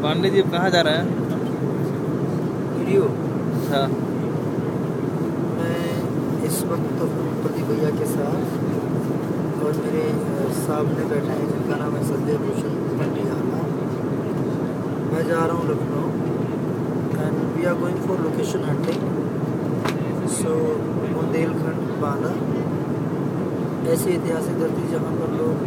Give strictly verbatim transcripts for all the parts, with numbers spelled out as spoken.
पांडे जी कहाँ जा रहे हैं? वीडियो। हाँ। मैं इस वक्त प्रदीप भैया के साथ और मेरे सामने बैठे हैं जिनका नाम है संजय भूषण पटियाला। मैं जा रहा हूँ Lucknow and we are going for location hunting. So Bundelkhand Banda ऐसी ऐतिहासिक धरती जहाँ पर लोग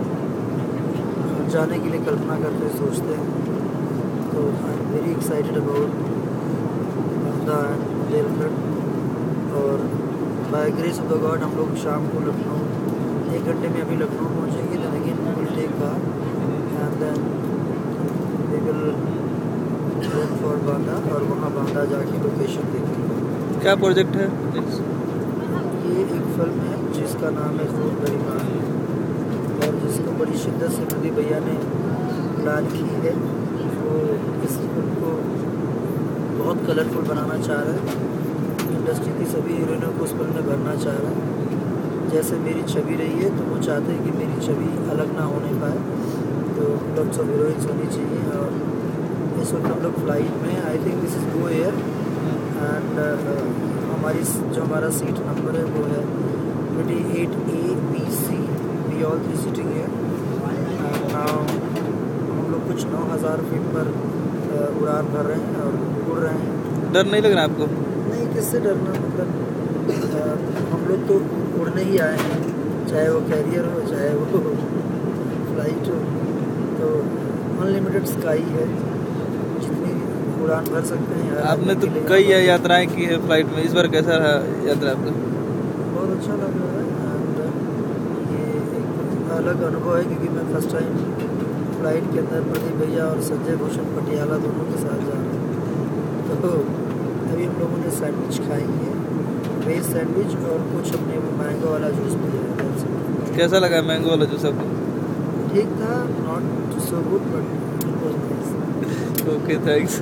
जाने के लिए कल्पना करते सोचते हैं। तो I am very excited about Banda and Bundelkhand. और by grace of the God हम लोग शाम को लखनऊ एक घंटे में अभी लखनऊ पहुँचेंगे। Then again we will take car and then we will head for Banda और वहाँ बांदा जाके लोकेशन देखेंगे। क्या प्रोजेक्ट है? ये एक फिल्म है जिसका नाम है खून बेईमान और जिसको बड़ी शिद्दत से प्रदीप भैया ने प्लान की है। वो इस फिल्म को बहुत कलरफुल बनाना चाह रहा है। इंडस्ट्री की सभी हीरोइनों को उस फिल्म में भरना चाह रहा है। जैसे मेरी छवि रही है तो वो चाहते हैं कि मेरी छवि अलग ना होने पाए, तो लॉट्स ऑफ हीरोइंस होनी चाहिए। और इस वक्त हम लोग फ्लाइट में, I think this is Go Air and हमारी जो हमारा सीट नंबर है वो है twenty eight A B C. We all three sitting है। नाउ हम लोग कुछ नौ हज़ार फीट पर उड़ान भर रहे हैं और उड़ रहे हैं। डर नहीं लग रहा आपको? नहीं, किससे डरना। मतलब हम लोग तो उड़ने ही आए हैं, चाहे वो कैरियर हो चाहे वो फ्लाइट हो। तो अनलिमिटेड स्काई है, जितनी उड़ान भर सकते हैं। आपने तो कई यात्राएं की है फ्लाइट में, इस बार कैसा रहा यात्रा आपका? बहुत अच्छा लग रहा है एंड ये एक अलग अनुभव है क्योंकि मैं फर्स्ट टाइम फ्लाइट के अंदर प्रदीप भैया और संजय भूषण पटियाला दोनों के साथ जा रहे हैं। तो अभी हम लोगों ने सैंडविच खाई है, वेज सैंडविच, और कुछ अपने मैंगो वाला जूस पिया है। कैसा लगा मैंगो वाला जूस आपको? ठीक था, not so good but it was nice. Okay, thanks.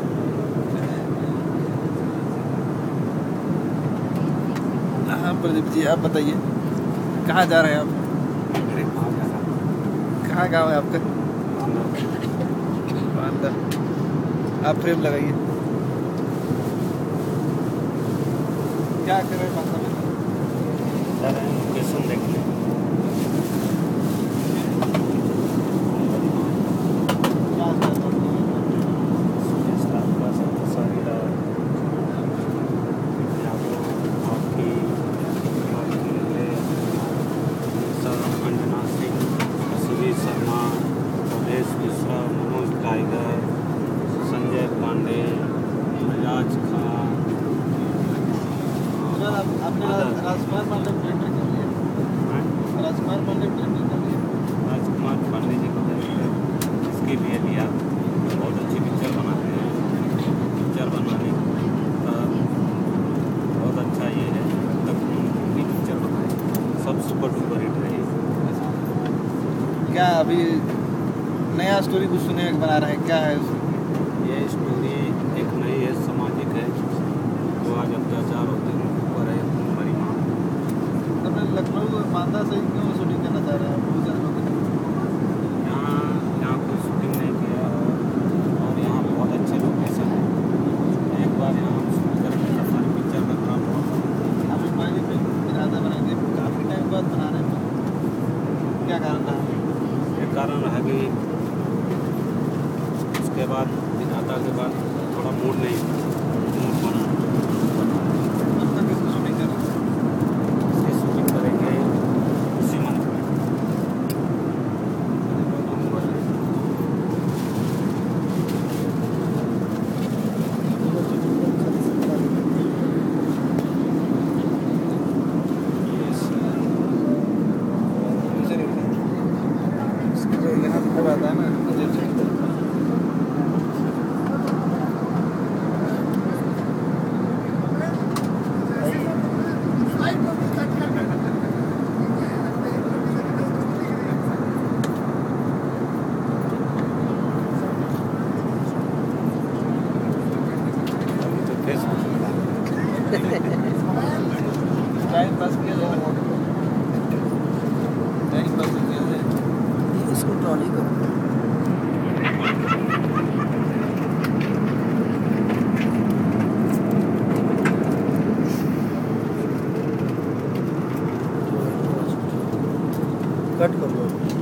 हाँ प्रदीप जी, आप बताइए कहाँ जा रहे हैं आप? कहाँ गाँव है आपका? बांदा। आप फ्रेम लगाइए। क्या कर रहे हैं बांदा में? जा रहे हैं लोकेशन देखने। संजय पांडे, राज खान। आपने राजकुमार पांडे पेंटर कर लिया? राजकुमार पांडे पेंटर कर लिया? राजकुमार पांडे जी को इसके लिए लिया। बहुत अच्छी पिक्चर बनाते हैं। पिक्चर बनाने का बहुत अच्छा ये है। तक उनकी पिक्चर बनाए सब सुपर डुपर हिट रही। क्या अभी नया स्टोरी कुछ सुने बना रहे हैं? क्या है ये स्टोरी? एक नई है, सामाजिक है। तो आज अत्याचार होते हैं ऊपर है हमारी माँ। अपने लखनऊ और बांदा से क्यों शूटिंग करना चाह रहे हैं? बहुत सारे लोग यहाँ यहाँ कोई शूटिंग नहीं किया और यहाँ बहुत अच्छे लोकेशन है। एक बार यहाँ हम शूट करके हमारी पिक्चर का काम हुआ। आप पहले फिल्म इरादा बनाएंगे काफ़ी टाइम बाद बना रहे हैं, क्या कारण रहा? एक कारण रहा कि उसके बाद विधाता के बाद थोड़ा मूड नहीं मूड बना। अब तक इसकी शूटिंग कर रहे हैं? इसकी शूटिंग करेंगे उसी मंथ में। यहाँ पे आता है ना टाइम पास किया जाए टाइम पास किया जाए इसको ट्रॉली करो। कट कर दो।